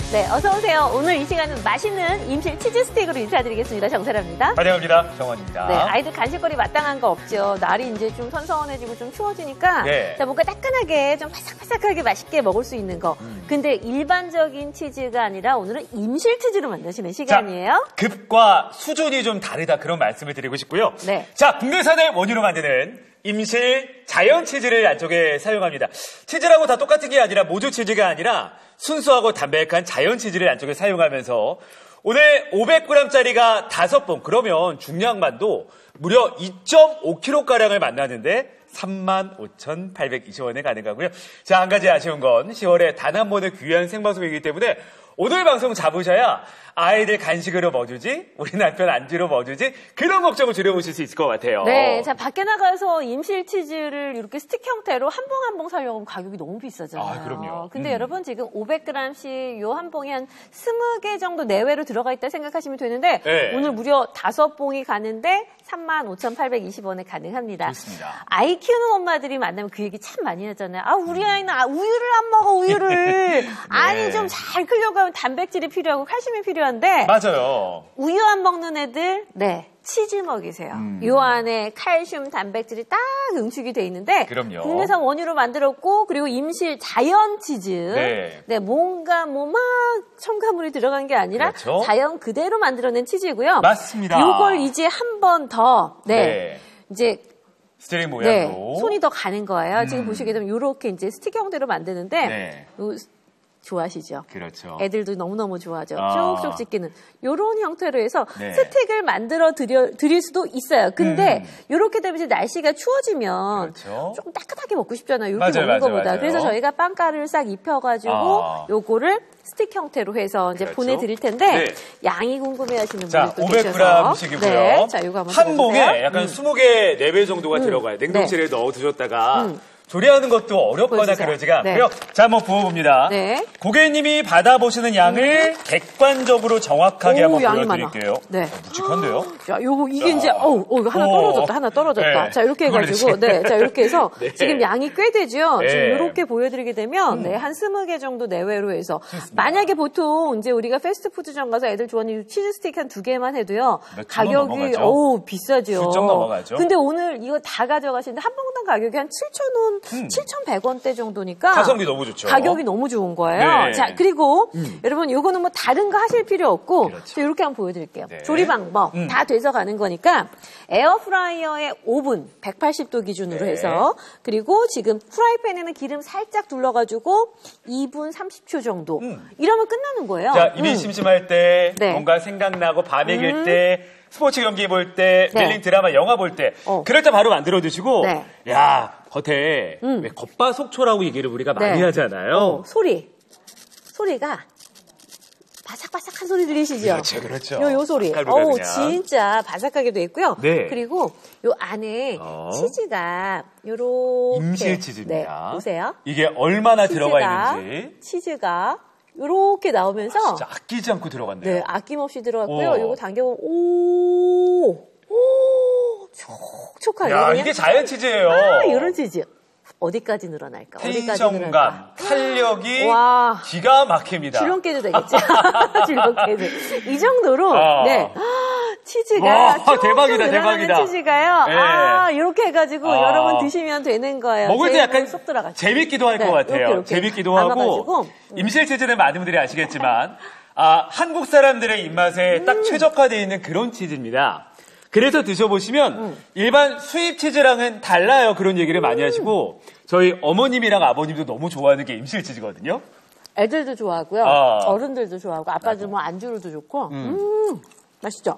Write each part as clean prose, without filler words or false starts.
네, 어서오세요. 오늘 이 시간은 맛있는 임실 치즈 스틱으로 인사드리겠습니다. 정세라입니다. 환영합니다. 정원입니다. 네, 아이들 간식거리 마땅한 거 없죠. 날이 이제 좀 선선해지고 좀 추워지니까 네. 자, 뭔가 따끈하게 좀 바삭바삭하게 맛있게 먹을 수 있는 거. 근데 일반적인 치즈가 아니라 오늘은 임실 치즈로 만드시는 시간이에요. 자, 급과 수준이 좀 다르다 그런 말씀을 드리고 싶고요. 네. 자, 국내산의 원유로 만드는 임실 자연 치즈를 안쪽에 사용합니다. 치즈라고 다 똑같은 게 아니라 모조 치즈가 아니라 순수하고 담백한 자연 치즈를 안쪽에 사용하면서 오늘 500g짜리가 5번, 그러면 중량만도 무려 2.5kg가량을 만나는데 35,820원에 가능하고요. 자, 한 가지 아쉬운 건 10월에 단 한 번의 귀한 생방송이기 때문에 오늘 방송 잡으셔야 아이들 간식으로 뭐 주지? 우리 남편 안주로 뭐 주지? 그런 걱정을 줄여보실 수 있을 것 같아요. 네, 자, 밖에 나가서 임실 치즈를 이렇게 스틱 형태로 한 봉 한 봉 사려고 하면 가격이 너무 비싸잖아요. 아, 그럼요. 근데 여러분 지금 500g씩 요 한 봉이 한 20개 정도 내외로 들어가 있다 생각하시면 되는데 네. 오늘 무려 5봉이 가는데 35,820원에 가능합니다. 좋습니다. 아이 키우는 엄마들이 만나면 그 얘기 참 많이 하잖아요. 아, 우리 아이는 우유를 안 먹어, 우유를. 아니, 좀 잘 크려고 하면 단백질이 필요하고 칼슘이 필요한데. 맞아요. 우유 안 먹는 애들, 네, 치즈 먹이세요. 요 안에 칼슘, 단백질이 딱 응축이 돼 있는데. 그럼요. 국내산 원유로 만들었고, 그리고 임실 자연 치즈. 네. 뭔가 막 첨가물이 들어간 게 아니라 그렇죠. 자연 그대로 만들어낸 치즈고요. 맞습니다. 요걸 이제 한 번 더, 이제 스테링 모양으로. 손이 더 가는 거예요. 지금 보시게 되면 이렇게 이제 스틱 형태로 만드는데 네. 좋아하시죠? 그렇죠. 애들도 너무너무 좋아하죠. 아. 쭉쭉 찢기는 이런 형태로 해서 네. 스틱을 만들어 드릴 수도 있어요. 근데 이렇게 되면 이제 날씨가 추워지면 그렇죠. 조금 따뜻하게 먹고 싶잖아요. 이렇게 맞아요, 먹는 맞아요, 것보다. 맞아요. 그래서 저희가 빵가루를 싹 입혀가지고 아. 요거를 스틱 형태로 해서 이제 그렇죠. 보내드릴 텐데 네. 양이 궁금해하시는 자, 분들도 계셔서 500g씩이고요. 네, 자, 요거 한번 한 봉에 들어보세요. 약간 20개 4배 정도가 들어가요. 냉동실에 넣어 두셨다가 조리하는 것도 어렵거나 보여주세요. 그러지가 않고요. 네. 자, 한번 부어봅니다. 네. 고객님이 받아보시는 양을 객관적으로 정확하게 한번 양이 보여드릴게요. 많아. 네. 묵직한데요? 자, 이게 이제, 이거 하나 떨어졌다, 하나 떨어졌다. 네. 자, 이렇게 해가지고, 그렇지. 자, 이렇게 해서, 네. 지금 양이 꽤 되죠? 네. 지금 이렇게 보여드리게 되면, 한 20개 정도 내외로 해서. 만약에 보통, 이제 우리가 패스트푸드점 가서 애들 좋아하는 치즈 스틱 한 2개만 해도요, 몇천 원 가격이, 넘어가죠? 비싸죠. 훌쩍 넘어가죠? 근데 오늘 이거 다 가져가시는데, 한 봉당 가격이 한 7,000원, 7,100원대 정도니까. 가성비 너무 좋죠. 가격이 너무 좋은 거예요. 네. 자, 그리고, 여러분, 요거는 뭐 다른 거 하실 필요 없고, 그렇죠. 저 이렇게 한번 보여드릴게요. 네. 조리 방법 다 돼서 가는 거니까 에어프라이어에 5분 180도 기준으로 네. 해서 그리고 지금 프라이팬에는 기름 살짝 둘러가지고 2분 30초 정도 이러면 끝나는 거예요. 자, 입이 심심할 때, 네. 뭔가 생각나고 밤에 길 때, 스포츠 경기 볼 때, 네. 릴링 드라마, 영화 볼 때, 그럴 때 바로 만들어 드시고, 네. 야, 겉에 왜 겉바속촉이라고 얘기를 우리가 많이 네. 하잖아요. 소리가 바삭바삭한 소리 들리시죠? 그렇죠. 요 소리. 색깔보다 그냥. 진짜 바삭하게 돼 있고요. 네. 그리고 요 안에 치즈가 요렇게. 임실 치즈입니다. 네, 보세요. 이게 얼마나 들어가 있는지. 치즈가 요렇게 나오면서. 진짜 아끼지 않고 들어갔네요. 네, 아낌없이 들어갔고요. 오. 요거 당겨보면, 촉촉하게. 야, 그냥 이게 자연 치즈예요. 이런 치즈. 어디까지 늘어날까? 어디까지 늘어날까? 텐션감, 탄력이 와. 기가 막힙니다. 줄넘기도 되겠지. 줄넘기도. 이 정도로, 네. 치즈가. 와, 쭉쭉 대박이다, 늘어나는 대박이다. 치즈가요. 네. 이렇게 해가지고 여러분 드시면 되는 거예요. 먹을 때 약간 쏙 들어가죠. 재밌기도 할 것 네, 같아요. 이렇게 재밌기도 하고. 담아가지고. 임실 치즈는 많은 분들이 아시겠지만, 한국 사람들의 입맛에 딱 최적화되어 있는 그런 치즈입니다. 그래서 드셔보시면 일반 수입 치즈랑은 달라요. 그런 얘기를 많이 하시고 저희 어머님이랑 아버님도 너무 좋아하는 게 임실 치즈거든요. 애들도 좋아하고요. 어른들도 좋아하고 아빠들 뭐 안주로도 좋고. 맛있죠?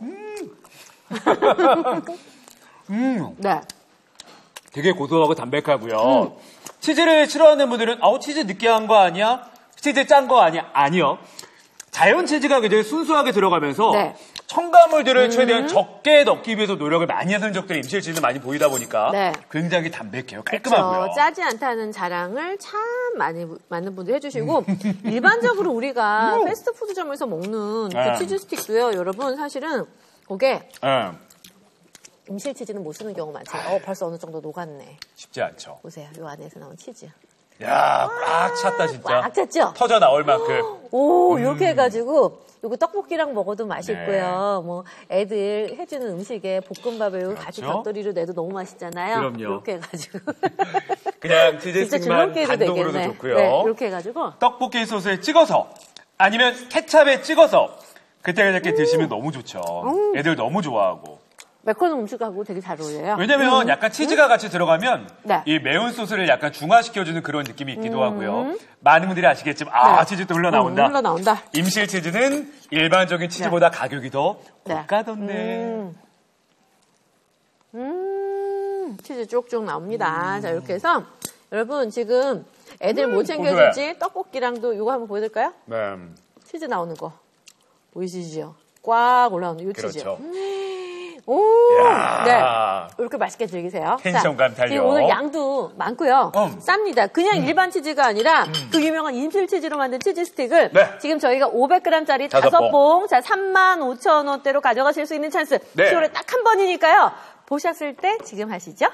네. 되게 고소하고 담백하고요. 치즈를 싫어하는 분들은 치즈 느끼한 거 아니야? 치즈 짠 거 아니야? 아니요. 자연 치즈가 굉장히 순수하게 들어가면서 네. 첨가물들을 최대한 적게 넣기 위해서 노력을 많이 하는 적들이 임실 치즈는 많이 보이다 보니까 네. 굉장히 담백해요. 깔끔하고요. 짜지 않다는 자랑을 참 많은 분들이 해주시고 일반적으로 우리가 패스트푸드점에서 먹는 그 치즈 스틱도요. 여러분 사실은 그게 임실 치즈는 못 쓰는 경우 많죠. 벌써 어느 정도 녹았네. 쉽지 않죠. 보세요. 이 안에서 나온 치즈. 야, 꽉 찼다 진짜. 꽉 찼죠? 터져 나올 만큼. 오, 이렇게 해가지고 요거 떡볶이랑 먹어도 맛있고요. 뭐 애들 해주는 음식에 볶음밥에 같이 곁들이로 내도 너무 맛있잖아요. 그럼요. 이렇게 해가지고 그냥 치즈스틱만 단독으로도 되겠네. 좋고요. 네, 이렇게 해가지고 떡볶이 소스에 찍어서 아니면 케찹에 찍어서 그때그때 드시면 너무 좋죠. 애들 너무 좋아하고. 매콤한 음식하고 되게 잘 어울려요. 왜냐면 약간 치즈가 같이 들어가면 네. 이 매운 소스를 약간 중화시켜주는 그런 느낌이 있기도 하고요. 많은 분들이 아시겠지만 네. 치즈 또 흘러나온다. 흘러나온다. 임실 치즈는 일반적인 치즈보다 가격이 더 고가던데. 치즈 쪽쪽 나옵니다. 자, 이렇게 해서 여러분 지금 애들 뭐 챙겨줄지 떡볶이랑도 이거 한번 보여드릴까요? 네. 치즈 나오는 거 보이시죠? 꽉 올라오는 이 치즈. 그렇죠. 오, 네, 이렇게 맛있게 즐기세요. 텐션감 달려. 지금 오늘 양도 많고요. 쌉니다. 그냥 일반 치즈가 아니라 그 유명한 임실 치즈로 만든 치즈 스틱을 지금 저희가 500g짜리 5봉, 자 35,000원대로 가져가실 수 있는 찬스. 10월에 딱 한 번이니까요. 보셨을 때 지금 하시죠.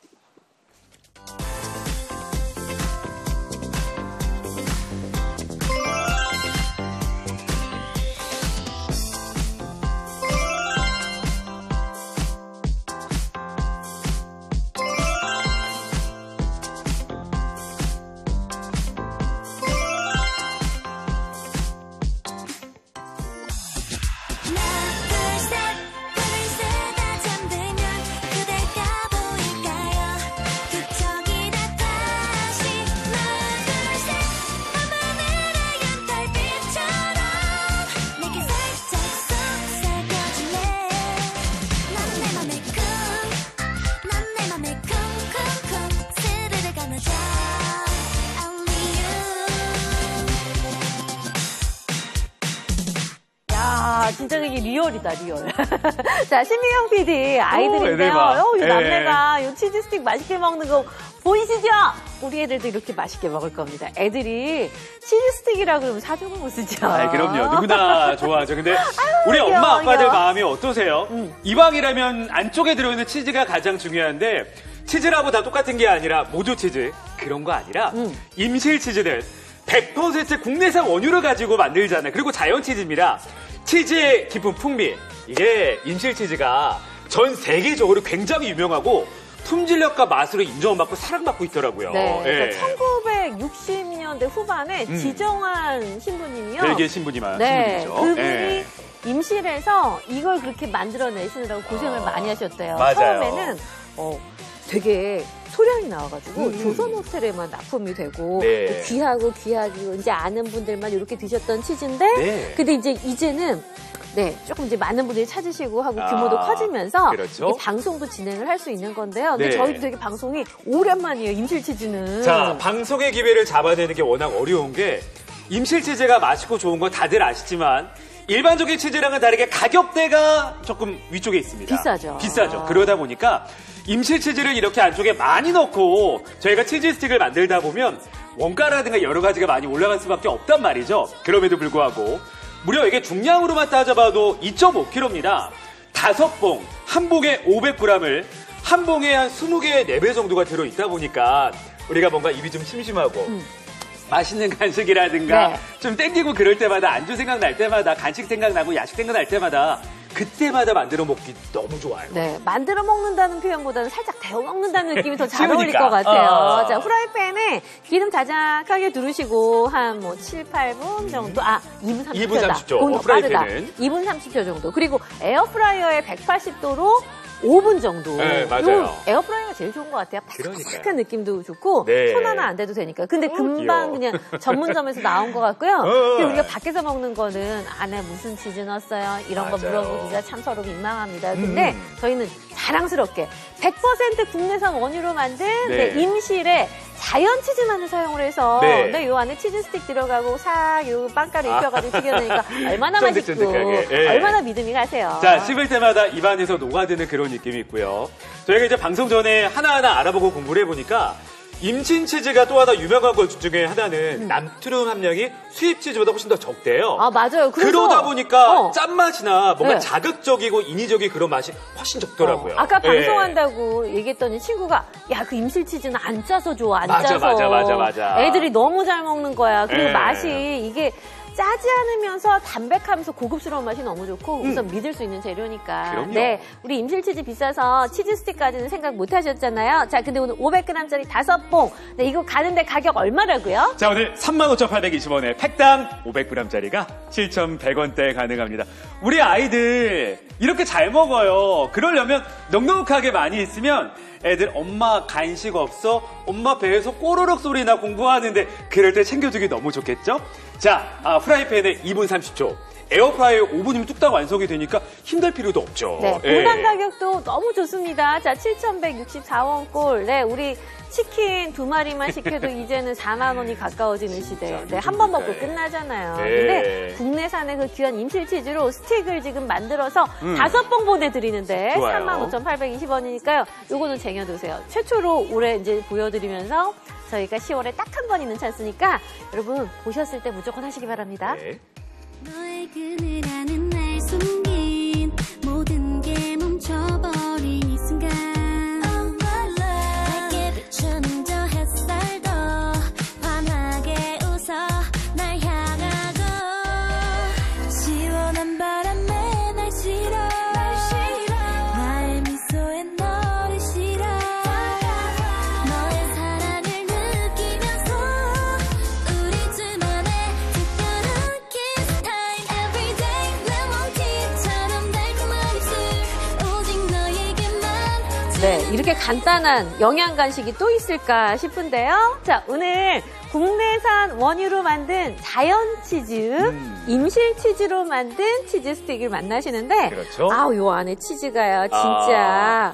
진짜 이게 리얼이다, 리얼. 자, 신미경 PD, 아이들인데요. 이 남매가 이 치즈 스틱 맛있게 먹는 거 보이시죠? 우리 애들도 이렇게 맛있게 먹을 겁니다. 애들이 치즈 스틱이라 그러면 사족은 못 쓰죠. 그럼요. 누구나 좋아하죠. 근데 우리 엄마, 아빠들 마음이 어떠세요? 이왕이라면 안쪽에 들어있는 치즈가 가장 중요한데 치즈라고 다 똑같은 게 아니라 모조 치즈 그런 거 아니라 임실 치즈는 100% 국내산 원유를 가지고 만들잖아요. 그리고 자연 치즈입니다. 치즈의 깊은 풍미, 이게 임실 치즈가 전 세계적으로 굉장히 유명하고 품질력과 맛으로 인정받고 사랑받고 있더라고요. 네, 그러니까 1960년대 후반에 지정한 신부님이요. 벨기에 신부님이죠. 그분이 임실에서 이걸 그렇게 만들어내시느라고 고생을 많이 하셨대요. 맞아요. 처음에는 되게 소량이 나와가지고 조선 호텔에만 납품이 되고 귀하고 이제 아는 분들만 이렇게 드셨던 치즈인데 근데 이제는 조금 이제 많은 분들이 찾으시고 하고 규모도 커지면서 방송도 진행을 할 수 있는 건데요. 근데 저희도 되게 방송이 오랜만이에요. 임실 치즈는. 자, 방송의 기회를 잡아내는 게 워낙 어려운 게 임실 치즈가 맛있고 좋은 건 다들 아시지만 일반적인 치즈랑은 다르게 가격대가 조금 위쪽에 있습니다. 비싸죠. 그러다 보니까 임실 치즈를 이렇게 안쪽에 많이 넣고 저희가 치즈 스틱을 만들다 보면 원가라든가 여러 가지가 많이 올라갈 수밖에 없단 말이죠. 그럼에도 불구하고 무려 이게 중량으로만 따져봐도 2.5kg입니다. 5봉, 한 봉에 500g을 한 봉에 한 20개의 4배 정도가 들어있다 보니까 우리가 뭔가 입이 좀 심심하고 맛있는 간식이라든가 좀 땡기고 그럴 때마다 안주 생각날 때마다 간식 생각나고 야식 생각날 때마다 그때마다 만들어 먹기 너무 좋아요. 네, 만들어 먹는다는 표현보다는 살짝 데워 먹는다는 느낌이 더 잘 어울릴 것 같아요. 자, 후라이팬에 기름 자작하게 두르시고 한 7, 8분 정도, 2분 30초다. 2분 30초. 후라이팬은 2분 30초 정도. 그리고 에어프라이어에 180도로 5분 정도. 네, 맞아요. 에어프라이어가 제일 좋은 것 같아요. 바삭한 느낌도 좋고 손 하나 안 대도 되니까. 근데 금방 그냥 전문점에서 나온 것 같고요. 근데 우리가 밖에서 먹는 거는 안에 무슨 치즈 넣었어요? 이런 거 물어보기가 참 서로 민망합니다. 근데 저희는 자랑스럽게 100% 국내산 원유로 만든 임실의 자연 치즈만을 사용을 해서 요 안에 치즈 스틱 들어가고 요 빵가루 입혀가지고 튀겨내니까 얼마나 맛있고 얼마나 믿음이 가세요. 자, 씹을 때마다 입안에서 녹아드는 그런 느낌이 있고요. 저희가 이제 방송 전에 하나하나 알아보고 공부를 해보니까 임신 치즈가 또 하나 유명한 것 중에 하나는 나트륨 함량이 수입 치즈보다 훨씬 더 적대요. 맞아요. 그러다 보니까 짠맛이나 뭔가 자극적이고 인위적인 그런 맛이 훨씬 적더라고요. 아까 방송한다고 얘기했더니 친구가 그 임실 치즈는 안 짜서 좋아. 안 짜서. 맞아. 애들이 너무 잘 먹는 거야. 그리고 맛이 이게 짜지 않으면서 담백하면서 고급스러운 맛이 너무 좋고 우선 믿을 수 있는 재료니까. 그럼요. 네, 우리 임실치즈 비싸서 치즈 스틱까지는 생각 못 하셨잖아요. 자, 근데 오늘 500g짜리 5봉. 네, 이거 가는데 가격 얼마라고요? 자, 오늘 35,820원에 팩당 500g짜리가 7,100원대에 가능합니다. 우리 아이들 이렇게 잘 먹어요. 그러려면 넉넉하게 많이 있으면 애들 엄마 간식 없어? 엄마 배에서 꼬르륵 소리나 공부하는데 그럴 때 챙겨주기 너무 좋겠죠? 자, 프라이팬에 2분 30초. 에어프라이어 5분이면 뚝딱 완성이 되니까 힘들 필요도 없죠. 네, 공간 가격도 너무 좋습니다. 자, 7,164원 꼴. 네, 우리 치킨 2마리만 시켜도 이제는 4만 원이 가까워지는 시대. 네, 한 번 먹고 끝나잖아요. 네. 근데 국내산의 그 귀한 임실치즈로 스틱을 지금 만들어서 5봉 보내드리는데 35,820원이니까요. 요거는 쟁여두세요. 최초로 올해 이제 보여드리면서 저희가 10월에 딱 한 번 있는 찬스니까 여러분 보셨을 때 무조건 하시기 바랍니다. 네. 너의 그늘하는 날 숨긴 모든 게 멈춰버린 이 순간 밝게 비추는 저 햇살도 환하게 웃어 날 향하고 시원한 바람에 날 실어 나의 미소에 너를 실어 너의 사랑을 느끼면서 우리 둘만의 특별한 kiss time every day 레몬티처럼 달콤한 입술 오직 너에게만 네, 이렇게 간단한 영양 간식이 또 있을까 싶은데요. 자, 오늘 국내산 원유로 만든 자연 치즈, 임실 치즈로 만든 치즈 스틱을 만나시는데, 그렇죠. 아우, 요 안에 치즈가요, 진짜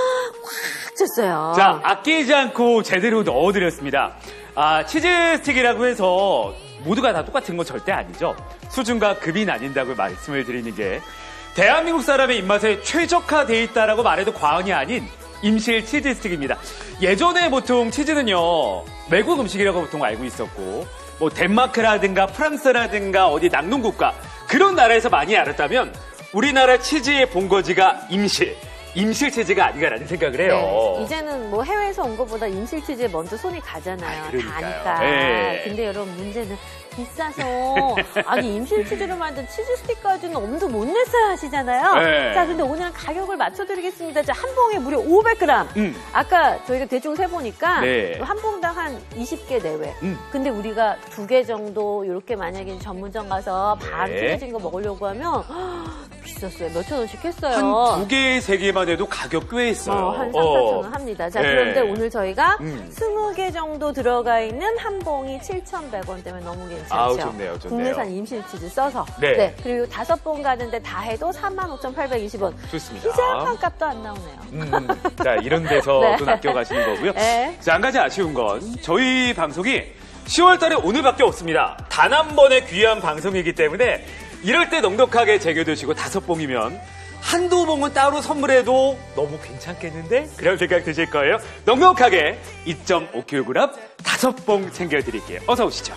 꽉 찼어요. 자, 아끼지 않고 제대로 넣어드렸습니다. 치즈 스틱이라고 해서 모두가 다 똑같은 건 절대 아니죠. 수준과 급이 나뉜다고 말씀을 드리는 게 대한민국 사람의 입맛에 최적화되어 있다라고 말해도 과언이 아닌 임실 치즈 스틱입니다. 예전에 보통 치즈는요, 외국 음식이라고 보통 알고 있었고, 뭐 덴마크라든가 프랑스라든가 어디 낙농국가 그런 나라에서 많이 알았다면 우리나라 치즈의 본거지가 임실 치즈가 아닌가라는 생각을 해요. 네, 이제는 뭐 해외에서 온 것보다 임실 치즈에 먼저 손이 가잖아요. 다 그러니까요. 아니까. 네. 근데 여러분 문제는 비싸서 아니 임실 치즈로 만든 치즈 스틱까지는 엄두 못 냈어야 하시잖아요. 네. 자, 근데 오늘은 가격을 맞춰드리겠습니다. 자, 한 봉에 무려 500g. 아까 저희가 대충 세보니까 네. 한 봉당 한 20개 내외. 근데 우리가 2개 정도 이렇게 만약에 전문점 가서 반 네. 튀겨진 거 먹으려고 하면 비쌌어요. 몇천 원씩 했어요. 한 2개, 3개만 해도 가격 꽤 있어요. 한 3, 4천 원 합니다. 자, 네. 그런데 오늘 저희가 20개 정도 들어가 있는 한 봉이 7,100원 때문에 너무 괜찮죠. 아우, 좋네요, 좋네요. 국내산 임실치즈 써서. 네. 그리고 5봉 가는데 다 해도 35,820원. 좋습니다. 희생한 값도 안 나오네요. 자, 이런 데서 네. 돈 아껴가시는 거고요. 네. 자, 한 가지 아쉬운 건 저희 방송이 10월 달에 오늘밖에 없습니다. 단 한 번의 귀한 방송이기 때문에 이럴 때 넉넉하게 쟁여두시고 5봉이면 한두 봉은 따로 선물해도 너무 괜찮겠는데? 그런 생각 드실 거예요. 넉넉하게 2.5kg 5봉 챙겨드릴게요. 어서 오시죠.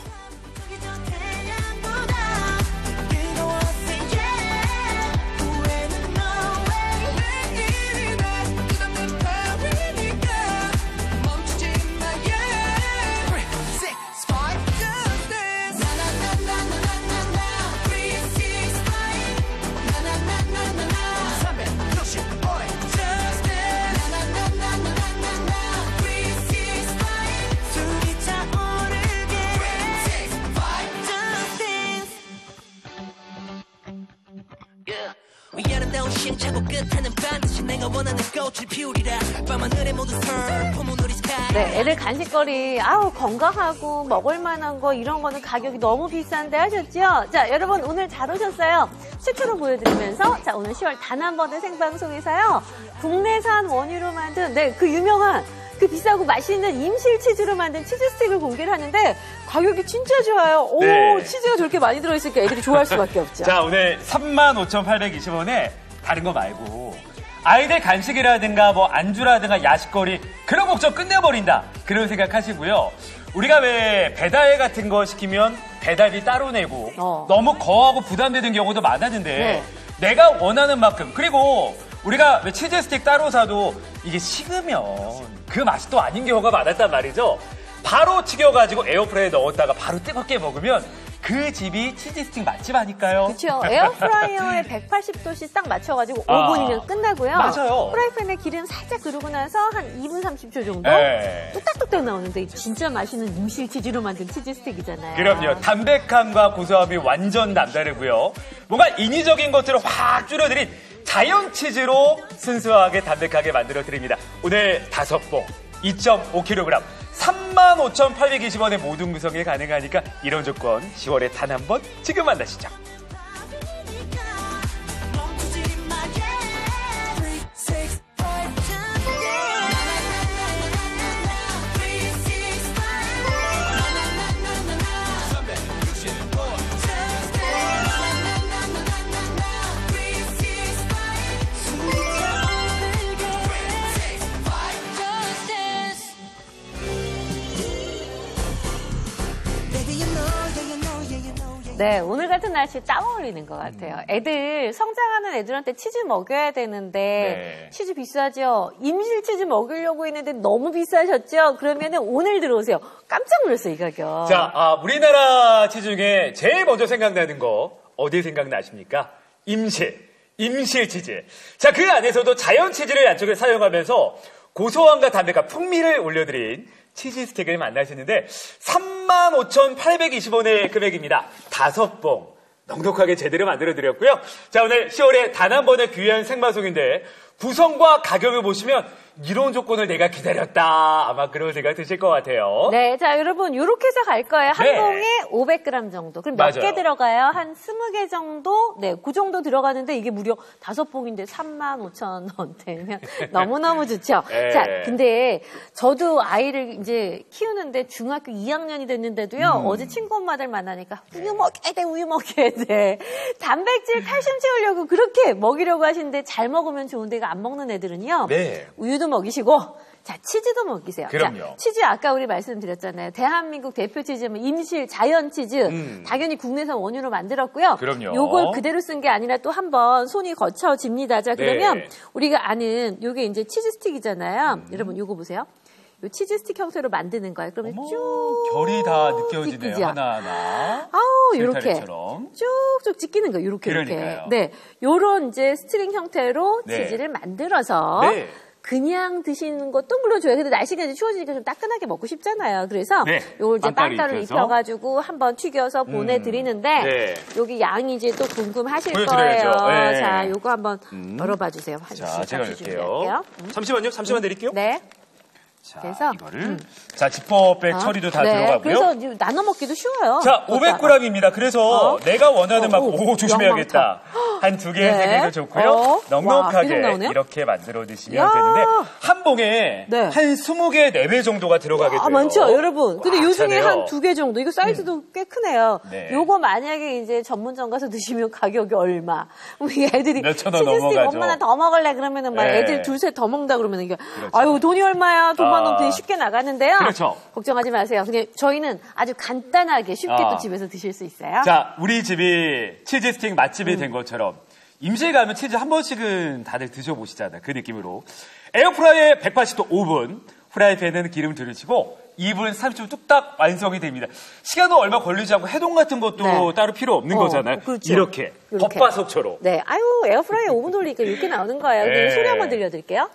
아름다운 시행착오 끝에는 반드시 내가 원하는 꽃을 피우리라 밤하늘에 모두 펄포문우리 스카이. 네, 애들 간식거리 아우 건강하고 먹을 만한 거 이런 거는 가격이 너무 비싼데 하셨죠? 자, 여러분 오늘 잘 오셨어요. 최초로 보여드리면서 자, 오늘 10월 단 한 번의 생방송에서요. 국내산 원유로 만든 그 유명한 그 비싸고 맛있는 임실 치즈로 만든 치즈 스틱을 공개를 하는데 가격이 진짜 좋아요. 오, 네. 치즈가 저렇게 많이 들어있으니까 애들이 좋아할 수밖에 없죠. 자, 오늘 35,820원에 다른 거 말고 아이들 간식이라든가 뭐 안주라든가 야식거리 그런 걱정 끝내버린다. 그런 생각하시고요. 우리가 왜 배달 같은 거 시키면 배달비 따로 내고 너무 거하고 부담되는 경우도 많았는데 네. 내가 원하는 만큼 그리고 우리가 왜 치즈 스틱 따로 사도 이게 식으면 그 맛이 또 아닌 경우가 많았단 말이죠. 바로 튀겨가지고 에어프라이어에 넣었다가 바로 뜨겁게 먹으면 그 집이 치즈 스틱 맛집 아닐까요? 그렇죠. 에어프라이어에 180도씨 딱 맞춰가지고 5분이면 끝나고요. 맞아요. 프라이팬에 기름 살짝 두르고 나서 한 2분 30초 정도 네. 뚝딱뚝딱 나오는데 진짜 맛있는 임실 치즈로 만든 치즈 스틱이잖아요. 그럼요. 담백함과 고소함이 완전 남다르고요. 뭔가 인위적인 것들을 확 줄여드린 자연 치즈로 순수하게 담백하게 만들어드립니다. 오늘 5봉 2.5kg 35,820원의 모든 구성이 가능하니까 이런 조건 10월에 단 한 번 지금 만나시죠. 네, 오늘 같은 날씨에 딱 어울리는 것 같아요. 애들, 성장하는 애들한테 치즈 먹여야 되는데, 네. 치즈 비싸죠? 임실 치즈 먹이려고 했는데 너무 비싸셨죠? 그러면은 오늘 들어오세요. 깜짝 놀랐어요, 이 가격. 자, 우리나라 치즈 중에 제일 먼저 생각나는 거 어디 생각나십니까? 임실 치즈. 자, 그 안에서도 자연 치즈를 양쪽에 사용하면서 고소함과 담백한 풍미를 올려드린 치즈 스틱을 만나시는데 35,820원의 금액입니다. 5봉 넉넉하게 제대로 만들어드렸고요. 자, 오늘 10월에 단 한 번의 귀한 생방송인데 구성과 가격을 보시면 이런 조건을 내가 기다렸다. 아마 그런 생각 드실 것 같아요. 네, 자, 여러분, 요렇게 해서 갈 거예요. 한 네. 봉에 500g 정도. 그럼 몇 개 맞아요. 들어가요? 한 20개 정도? 네, 그 정도 들어가는데 이게 무려 5봉인데 35,000원대면 너무너무 좋죠. 네. 자, 근데 저도 아이를 이제 키우는데 중학교 2학년이 됐는데도요, 어제 친구 엄마들 만나니까 우유 먹여야 돼, 우유 먹여야 돼. 단백질, 칼슘 채우려고 그렇게 먹이려고 하시는데 잘 먹으면 좋은데 이거 안 먹는 애들은요, 네. 우유도 먹이시고, 자, 치즈도 먹이세요. 그럼요. 자, 치즈 아까 우리 말씀드렸잖아요. 대한민국 대표 치즈는 임실 자연 치즈. 당연히 국내산 원유로 만들었고요. 그럼요. 요걸 그대로 쓴 게 아니라 또 한번 손이 거쳐집니다. 자, 그러면 네. 우리가 아는 요게 이제 치즈 스틱이잖아요. 여러분 요거 보세요. 요 치즈 스틱 형태로 만드는 거예요. 그러면 쭉 결이 다 느껴지네요. 찢기죠? 하나하나. 아우, 요렇게 실타래처럼. 쭉쭉 찢기는 거예요. 요렇게 그러니까요. 이렇게. 네. 요런 이제 스트링 형태로 네. 치즈를 만들어서 네. 그냥 드시는 것도 물론 좋아요. 근데 날씨가 이제 추워지니까 좀 따끈하게 먹고 싶잖아요. 그래서 네. 요걸 이제 빵가루 빵가루 입혀서. 입혀가지고 한번 튀겨서 보내드리는데 네. 여기 양이 이제 또 궁금하실 보여드려야죠. 거예요. 네. 자, 요거 한번 열어봐 주세요. 자, 제가 주시면 열게요. 될게요. 잠시만요. 잠시만 드릴게요. 네. 자, 그래서, 이거를. 자, 지퍼백 처리도 다 네. 들어가고요. 그래서 이제 나눠 먹기도 쉬워요. 자, 500g입니다. 그래서 내가 원하는 만큼, 오, 조심해야겠다. 한 2개, 네. 3개도 좋고요. 와, 넉넉하게 계속 나오네요? 이렇게 만들어 드시면 야. 되는데, 한 봉에 네. 한 20개, 4배 정도가 들어가게 돼요. 아, 많죠, 여러분. 근데 와, 요 중에 차네요. 한 2개 정도. 이거 사이즈도 꽤 크네요. 네. 요거 만약에 이제 전문점 가서 드시면 가격이 얼마? 우리 애들이 몇천 원 치즈스틱 넘어가죠. 엄마 나 더 먹을래 그러면은 막 네. 애들 둘 셋 더 먹는다 그러면 이게 그렇죠. 아유 돈이 얼마야? 돈만 아. 넣으면 되게 쉽게 나가는데요. 그렇죠. 걱정하지 마세요. 그냥 저희는 아주 간단하게 쉽게 또 집에서 드실 수 있어요. 자, 우리 집이 치즈 스틱 맛집이 된 것처럼 임실 가면 치즈 한 번씩은 다들 드셔보시잖아요. 그 느낌으로. 에어프라이어에 180도 5분, 프라이팬에는 기름 두르시고 2분 30분 뚝딱 완성이 됩니다. 시간은 얼마 걸리지 않고 해동 같은 것도 네. 따로 필요 없는 거잖아요. 그렇죠. 이렇게 겉바속초로. 네, 아유 에어프라이어 5분 돌리니까 이렇게 나오는 거예요. 네. 그럼 소리 한번 들려드릴게요.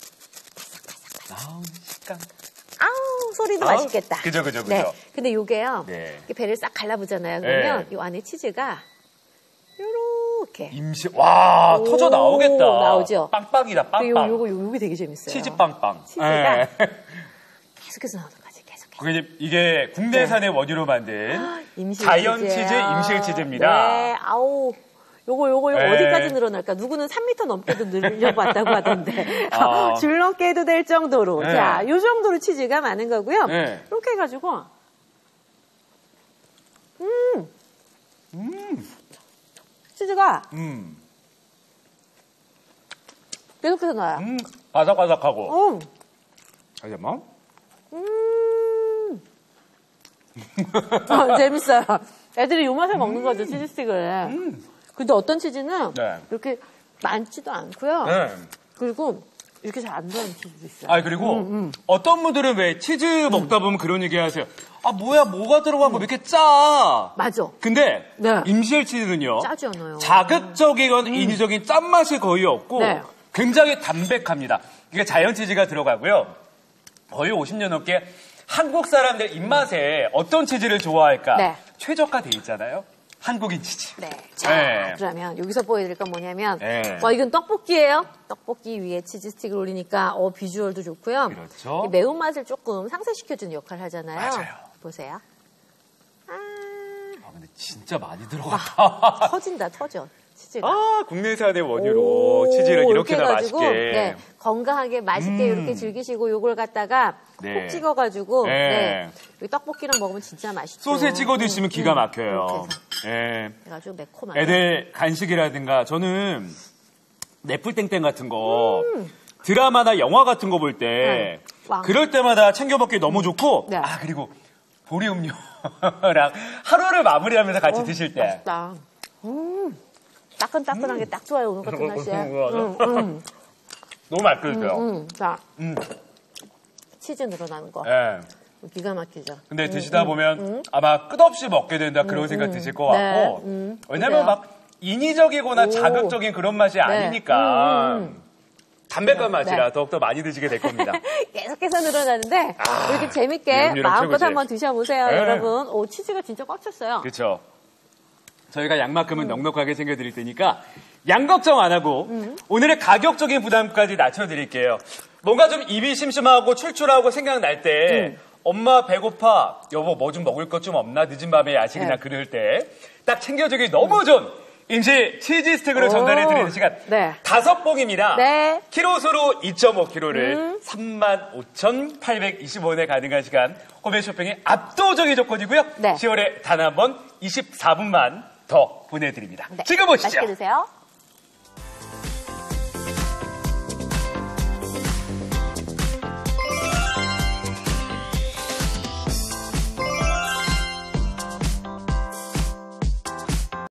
아우, 식감. 아우 소리도 아, 맛있겠다. 그죠. 네. 근데 요게요. 네. 이렇게 배를 싹 갈라보잖아요. 그러면 네. 요 안에 치즈가 요렇게 임실, 와, 오, 터져 나오겠다. 나오죠. 빵빵이다, 빵빵. 요게 되게 재밌어요. 치즈 빵빵. 치즈가 네. 계속해서 나오는 거지. 계속해서. 그게 이게 국내산의 원유로 만든 임실 자연 치즈예요. 치즈, 임실 치즈입니다. 네. 아우. 요거 네. 어디까지 늘어날까? 누구는 3m 넘게도 늘려봤다고 하던데. 아. 줄넘기해도 될 정도로. 네. 자, 요 정도로 치즈가 많은 거고요. 네. 이렇게 해가지고. 치즈가 계속해서 나와요. 바삭바삭하고. 잠깐만. 재밌어요. 애들이 요 맛에 먹는 거죠, 치즈 스틱을. 근데 어떤 치즈는 네. 이렇게 많지도 않고요. 네. 그리고 이렇게 잘 안 들어가는 치즈도 있어요. 그리고 어떤 분들은 왜 치즈 먹다 보면 그런 얘기 하세요. 뭐야, 뭐가 들어간 거 왜 이렇게 짜? 맞아. 근데 네. 임실 치즈는요. 짜지 않아요. 자극적이건 인위적인 짠맛이 거의 없고 네. 굉장히 담백합니다. 이게 자연 치즈가 들어가고요. 거의 50년 넘게 한국 사람들 입맛에 어떤 치즈를 좋아할까 네. 최적화돼 있잖아요. 한국인 치즈. 네. 자, 네. 그러면 여기서 보여드릴 건 뭐냐면, 네. 이건 떡볶이예요. 떡볶이 위에 치즈 스틱을 올리니까 비주얼도 좋고요. 그렇죠. 이 매운맛을 조금 상쇄시켜주는 역할을 하잖아요. 맞아요. 보세요. 근데 진짜 많이 들어갔다. 터진다, 터져. 치즈가. 국내산의 원유로 치즈를 이렇게나 해가지고, 맛있게. 네, 건강하게 맛있게 이렇게 즐기시고 요걸 갖다가 네. 꼭 찍어가지고 네. 네. 여기 떡볶이랑 먹으면 진짜 맛있죠. 소스에 찍어 드시면 기가 막혀요. 이렇게 예. 해가지고 매콤하게. 애들 간식이라든가 저는 넷플땡땡 같은 거 드라마나 영화 같은 거 볼 때 왕. 그럴 때마다 챙겨 먹기 너무 좋고 네. 그리고 보리 음료랑 하루를 마무리하면서 같이 드실 때 맛있다. 따끈따끈한 게 딱 좋아요, 오늘 같은 날씨에. 너무 맛있어요. 자, 치즈 늘어나는 거. 예. 기가 막히죠. 근데 드시다 보면 아마 끝없이 먹게 된다 그런 생각 드실 것 네. 같고 왜냐면 그래요. 막 인위적이거나 자극적인 그런 맛이 아니니까 담백한 맛이라 네. 더욱더 많이 드시게 될 겁니다. 계속해서 늘어나는데 이렇게 재밌게 음료랑 마음껏 최고지. 한번 드셔보세요, 네. 여러분. 오, 치즈가 진짜 꽉 찼어요. 그렇죠. 저희가 양만큼은 넉넉하게 챙겨드릴 테니까 양 걱정 안 하고 오늘의 가격적인 부담까지 낮춰드릴게요. 뭔가 좀 입이 심심하고 출출하고 생각날 때 엄마 배고파 여보 뭐 좀 먹을 것 좀 없나 늦은 밤에 야식이나 네. 그럴 때 딱 챙겨주기 너무 좋은 임실 치즈 스틱으로 전달해드리는 시간 네. 5봉입니다. 네. 키로수로 2.5kg를 35,820원에 가능한 시간 홈쇼핑의 압도적인 조건이고요. 네. 10월에 단 한 번 24분만 더 보내드립니다. 네. 지금 보시죠. 맛있게 드세요.